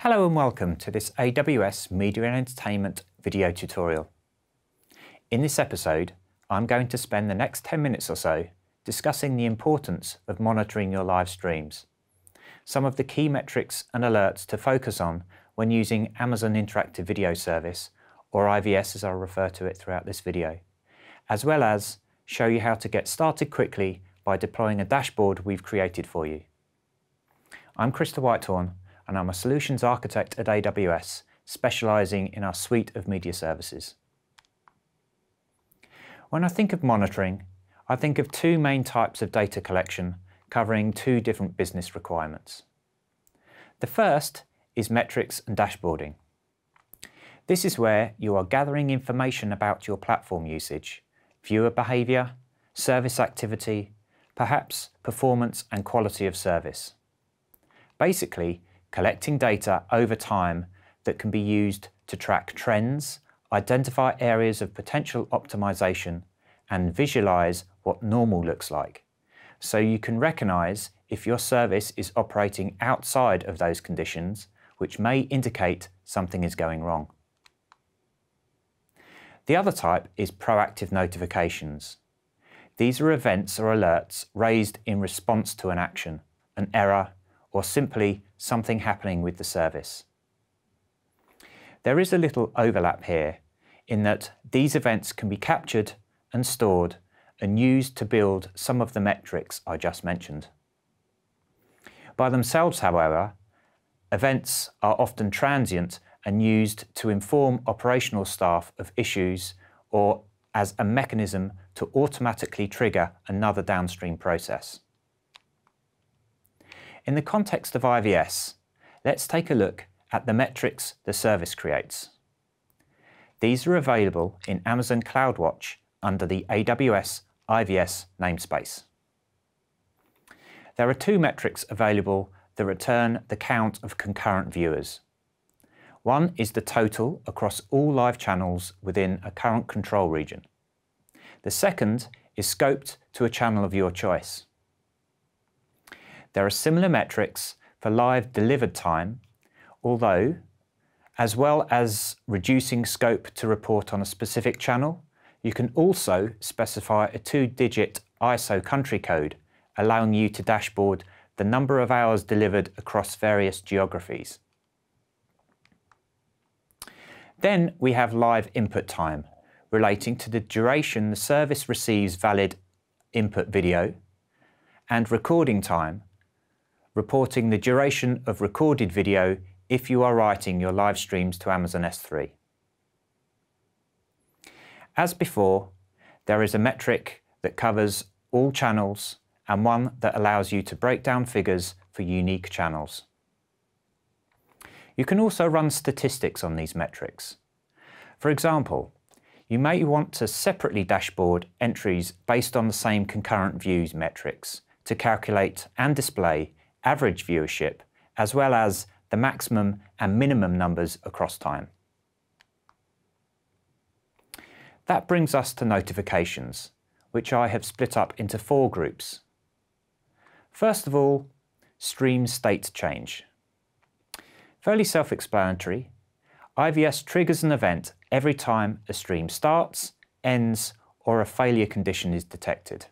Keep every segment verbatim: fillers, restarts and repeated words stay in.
Hello and welcome to this A W S Media and Entertainment video tutorial. In this episode, I'm going to spend the next ten minutes or so discussing the importance of monitoring your live streams, some of the key metrics and alerts to focus on when using Amazon Interactive Video Service, or I V S as I'll refer to it throughout this video, as well as show you how to get started quickly by deploying a dashboard we've created for you. I'm Krista Whitehorn, and I'm a Solutions Architect at A W S, specialising in our suite of media services. When I think of monitoring, I think of two main types of data collection covering two different business requirements. The first is metrics and dashboarding. This is where you are gathering information about your platform usage, viewer behaviour, service activity, perhaps performance and quality of service. Basically, collecting data over time that can be used to track trends, identify areas of potential optimization, and visualize what normal looks like, so you can recognize if your service is operating outside of those conditions, which may indicate something is going wrong. The other type is proactive notifications. These are events or alerts raised in response to an action, an error, or simply something happening with the service. There is a little overlap here in that these events can be captured and stored and used to build some of the metrics I just mentioned. By themselves, however, events are often transient and used to inform operational staff of issues or as a mechanism to automatically trigger another downstream process. In the context of I V S, let's take a look at the metrics the service creates. These are available in Amazon CloudWatch under the A W S I V S namespace. There are two metrics available that return the count of concurrent viewers. One is the total across all live channels within a current control region. The second is scoped to a channel of your choice. There are similar metrics for live delivered time, although, as well as reducing scope to report on a specific channel, you can also specify a two-digit I S O country code, allowing you to dashboard the number of hours delivered across various geographies. Then we have live input time, relating to the duration the service receives valid input video, and recording time, reporting the duration of recorded video if you are writing your live streams to Amazon S three. As before, there is a metric that covers all channels and one that allows you to break down figures for unique channels. You can also run statistics on these metrics. For example, you may want to separately dashboard entries based on the same concurrent views metrics to calculate and display average viewership, as well as the maximum and minimum numbers across time. That brings us to notifications, which I have split up into four groups. First of all, stream state change. Fairly self-explanatory, I V S triggers an event every time a stream starts, ends, or a failure condition is detected.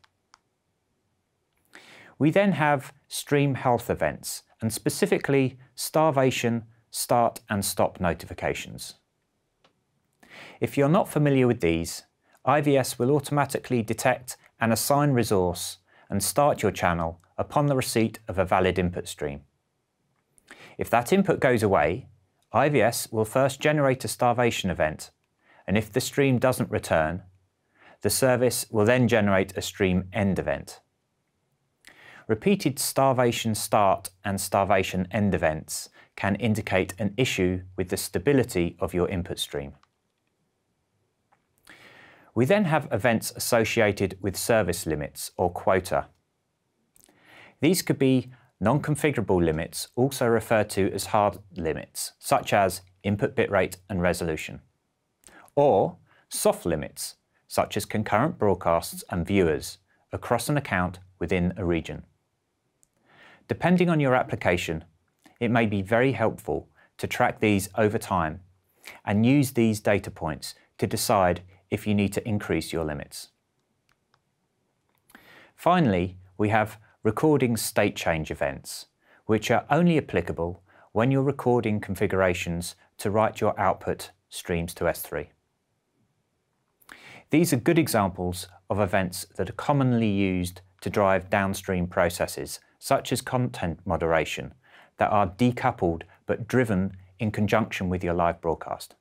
We then have stream health events, and specifically starvation, start and stop notifications. If you're not familiar with these, I V S will automatically detect and assign resource and start your channel upon the receipt of a valid input stream. If that input goes away, I V S will first generate a starvation event, and if the stream doesn't return, the service will then generate a stream end event. Repeated starvation start and starvation end events can indicate an issue with the stability of your input stream. We then have events associated with service limits or quota. These could be non-configurable limits, also referred to as hard limits, such as input bitrate and resolution, or soft limits, such as concurrent broadcasts and viewers across an account within a region. Depending on your application, it may be very helpful to to track these over time and use these data points to decide if you need to increase your limits. Finally, we have recording state change events, which are only applicable when you're recording configurations to write your output streams to S three. These are good examples of events that are commonly used to drive downstream processes, such as content moderation, that are decoupled but driven in conjunction with your live broadcast.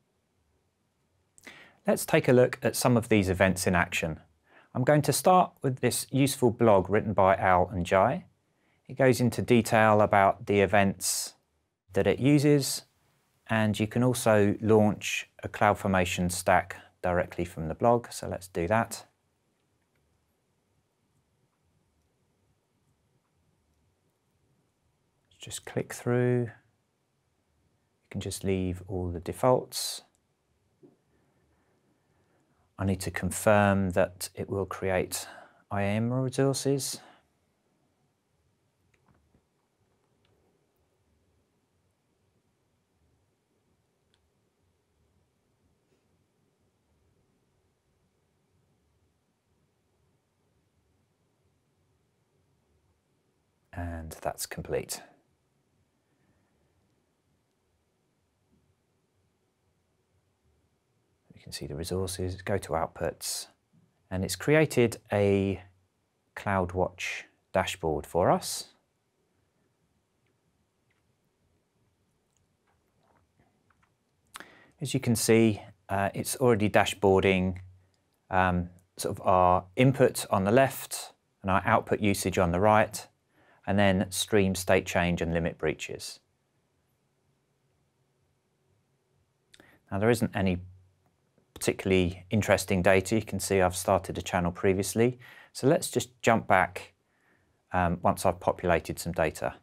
Let's take a look at some of these events in action. I'm going to start with this useful blog written by Al and Jai. It goes into detail about the events that it uses, and you can also launch a CloudFormation stack directly from the blog, so let's do that. Just click through. You can just leave all the defaults. I need to confirm that it will create I A M resources. And that's complete. You can see the resources, go to outputs, and it's created a CloudWatch dashboard for us. As you can see, uh, it's already dashboarding um, sort of our input on the left and our output usage on the right, and then stream state change and limit breaches. Now there isn't any particularly interesting data. You can see I've started a channel previously. So let's just jump back um, once I've populated some data.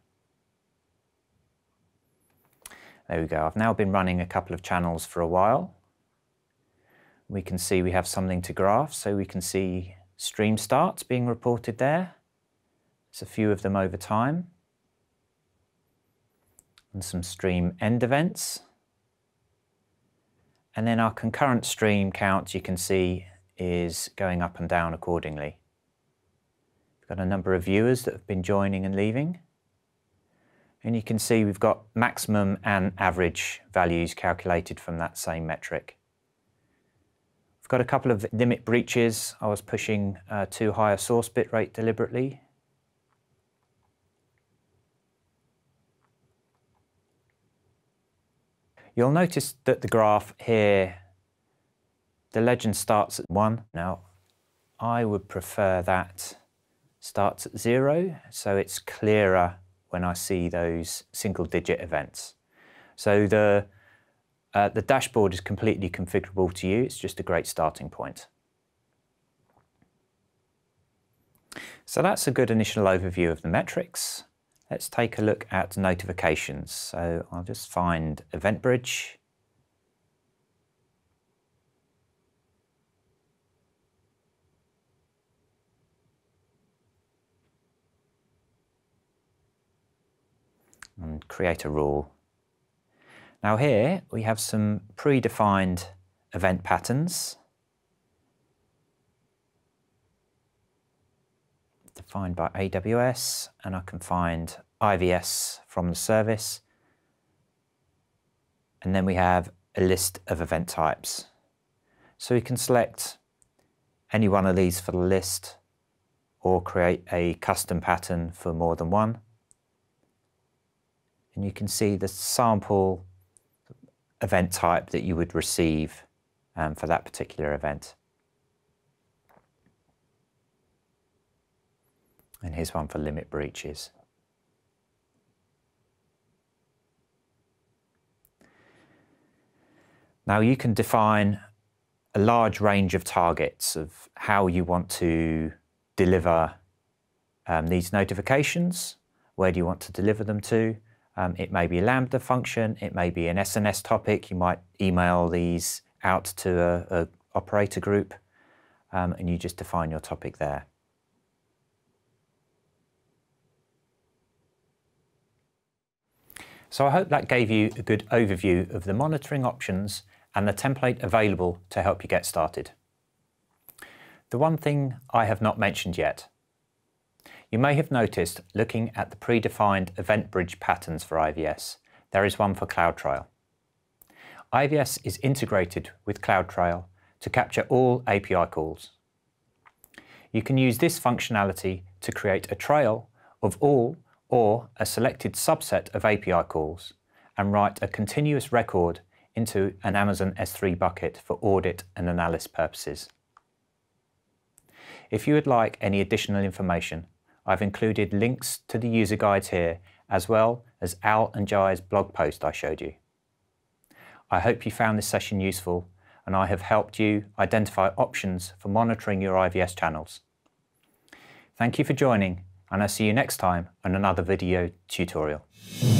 There we go. I've now been running a couple of channels for a while. We can see we have something to graph, so we can see stream starts being reported there. There's a few of them over time. And some stream end events. And then our concurrent stream count, you can see, is going up and down accordingly. We've got a number of viewers that have been joining and leaving. And you can see we've got maximum and average values calculated from that same metric. We've got a couple of limit breaches. I was pushing uh, too high a source bit rate deliberately. You'll notice that the graph here, the legend starts at one. Now, I would prefer that starts at zero, so it's clearer when I see those single-digit events. So the, uh, the dashboard is completely configurable to you. It's just a great starting point. So that's a good initial overview of the metrics. Let's take a look at notifications. So I'll just find EventBridge. And create a rule. Now here we have some predefined event patterns defined by A W S, and I can find I V S from the service. And then we have a list of event types. So we can select any one of these for the list or create a custom pattern for more than one. And you can see the sample event type that you would receive um, for that particular event. And here's one for limit breaches. Now you can define a large range of targets of how you want to deliver um, these notifications. Where do you want to deliver them to? Um, it may be a Lambda function, it may be an S N S topic. You might email these out to a, a operator group, um, and you just define your topic there. So I hope that gave you a good overview of the monitoring options and the template available to help you get started. The one thing I have not mentioned yet. You may have noticed, looking at the predefined event bridge patterns for I V S, there is one for CloudTrail. I V S is integrated with CloudTrail to capture all A P I calls. You can use this functionality to create a trail of all or a selected subset of A P I calls and write a continuous record into an Amazon S three bucket for audit and analysis purposes. If you would like any additional information, I've included links to the user guides here, as well as Al and Jai's blog post I showed you. I hope you found this session useful and I have helped you identify options for monitoring your I V S channels. Thank you for joining, and I'll see you next time on another video tutorial.